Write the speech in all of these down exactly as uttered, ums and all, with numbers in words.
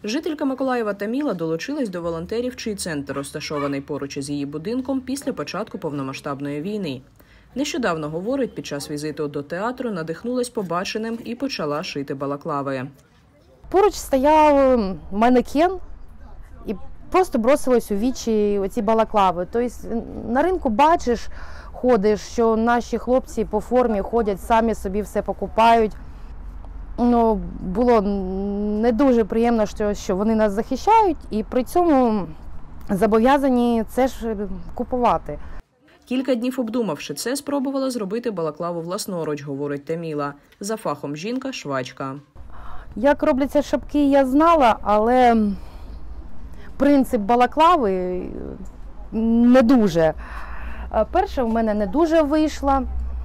Жителька Миколаєва Таміла долучилась до волонтерів, чий центр розташований поруч із її будинком після початку повномасштабної війни. Нещодавно, говорить, під час візиту до театру надихнулась побаченим і почала шити балаклави. Поруч стояв манекен і просто бросилось у вічі оці балаклави. Тобто на ринку бачиш, ходиш, що наші хлопці по формі ходять, самі собі все покупають. Ну, було не дуже приємно, що, що вони нас захищають і при цьому зобов'язані це ж купувати. Кілька днів обдумавши це, спробувала зробити балаклаву власноруч, говорить Таміла. За фахом жінка – швачка. Як робляться шапки, я знала, але принцип балаклави не дуже. Перше, в мене не дуже вийшло,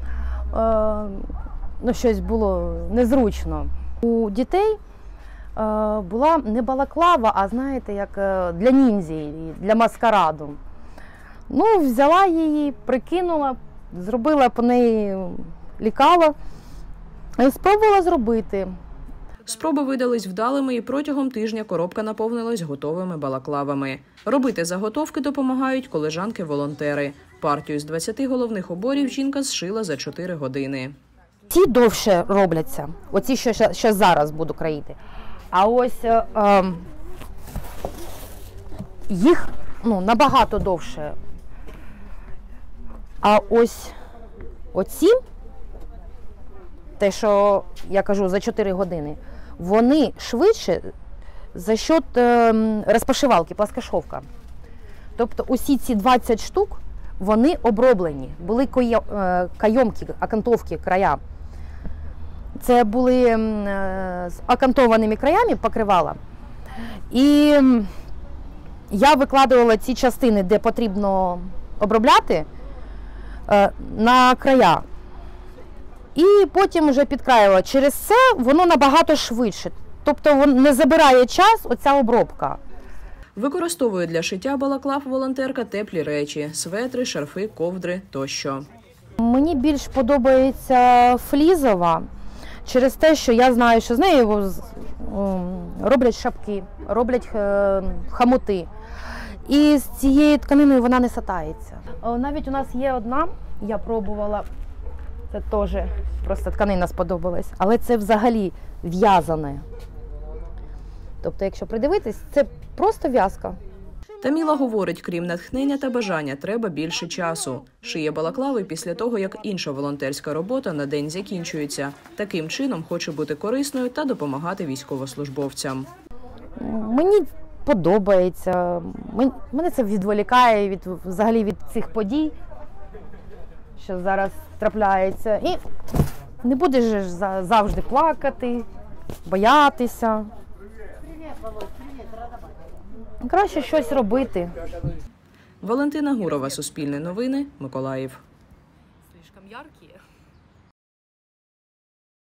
ну, щось було незручно. У дітей була не балаклава, а, знаєте, як для ніндзі, для маскараду. Ну, взяла її, прикинула, зробила по неї лікало і спробувала зробити. Спроби видались вдалими, і протягом тижня коробка наповнилась готовими балаклавами. Робити заготовки допомагають колежанки-волонтери. Партію з двадцяти головних уборів жінка зшила за чотири години. Ті довше робляться, оці, що, що зараз буду країти. А ось е, е, їх ну, набагато довше. А ось оці, те, що я кажу, за чотири години, вони швидше за счет е, розпашивалки, пласкошовка. Тобто усі ці двадцять штук, вони оброблені, були кайомки, окантовки, края. Це були е, з окантованими краями покривала. І я викладувала ці частини, де потрібно обробляти, е, на края. І потім вже підкраювала. Через це воно набагато швидше. Тобто не забирає час оця обробка. Використовує для шиття балаклав волонтерка теплі речі – светри, шарфи, ковдри тощо. Мені більш подобається флізова через те, що я знаю, що з нею роблять шапки, роблять хомути. І з цією тканиною вона не сатається. Навіть у нас є одна, я пробувала, це теж просто тканина сподобалась, але це взагалі в'язане. Тобто, якщо придивитись, це просто в'язка. Таміла говорить, крім натхнення та бажання, треба більше часу. Шиє балаклави після того, як інша волонтерська робота на день закінчується. Таким чином хоче бути корисною та допомагати військовослужбовцям. Мені подобається, мене це відволікає від, взагалі від цих подій, що зараз трапляється. І не будеш ж завжди плакати, боятися. Краще щось робити. Валентина Гурова, Суспільне новини, Миколаїв.